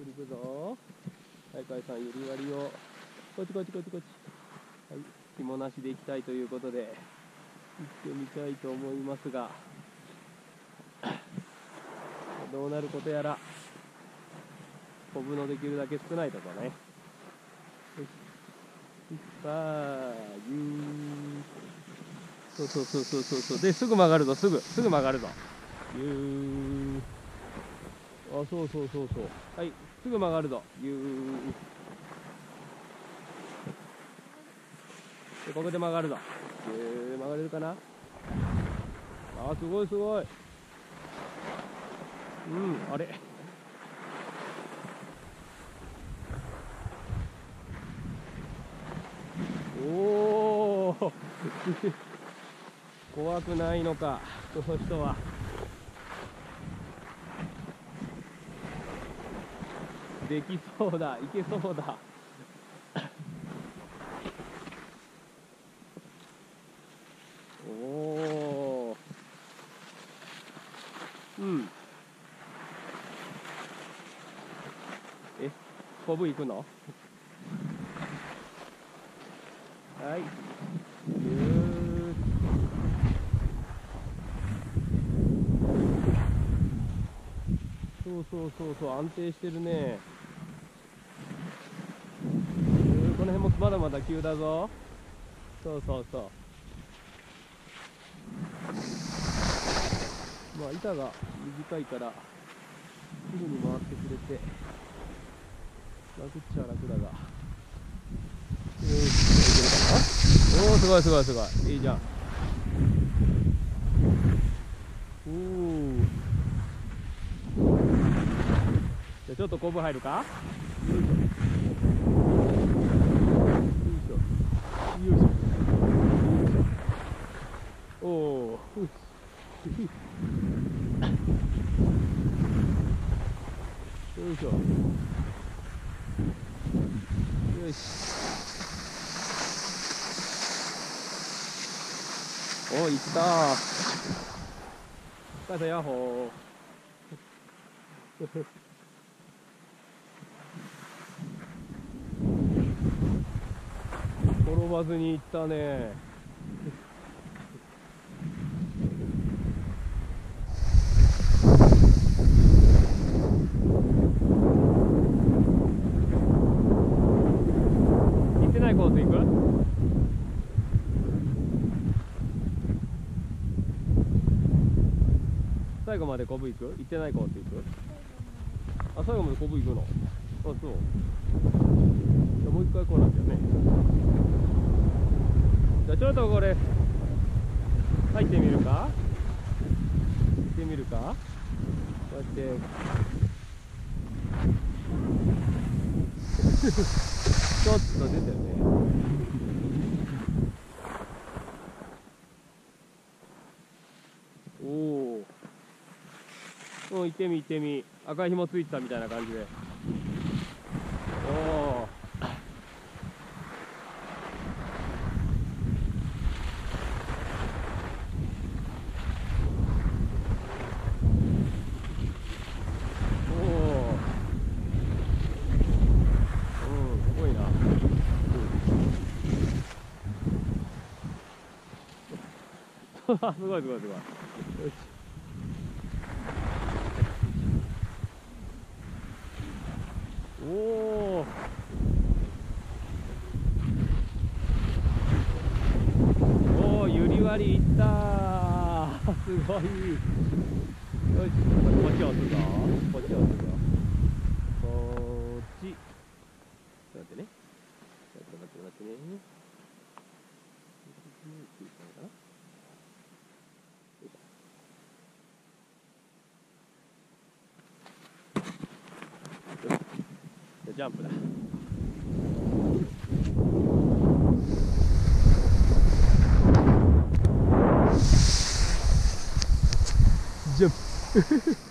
くり行くぞ。はい、かいさん、ゆり割りを。こっちこっちこっちこっち。はい、紐なしで行きたいということで、行ってみたいと思いますが、どうなることやら、コブのできるだけ少ないとこね。よし。さあ、そうそうそうそうそう。で、すぐ曲がるぞ、すぐ曲がるぞ。あ、そうそうそうそう。はい、すぐ曲がるぞ。で、ここで曲がるぞ。曲がれるかな。あ、すごいすごい。あれ。おお。怖くないのか、この人は。できそうだ、いけそうだ。おお。コブ行くの？はい。そうそうそうそう、安定してるね。この辺もまだまだ急だぞ。そうそうそう。まあ板が短いからすぐに回ってくれて楽っちゃ楽だが。おお、すごいすごいすごい、いいじゃん。おお。じゃあちょっとコブ入るか。よいしょよいしょよいしょ。おお。よいしょ。よし。お、いったー。母さん、ヤッホー。転ばずにいったね。行ってないコース行く？最後までコブ行く？行ってないコース行く？あ、最後までコブ行くの？あ、そう。じゃあもう一回こうなんだよね。じゃあちょっとこれ入ってみるか？行ってみるか？こうやってちょっと出てるね。おお。行ってみ行ってみ。赤い紐ついてたみたいな感じで。おお。すごいすごいすごい。よし。おお、ゆり割りいったー。すごい。よし、こっち押すぞ。こっち押すぞ。こっち。ちょっと待ってね。ちょっと待ってね。ジャンプだ。ジャンプ。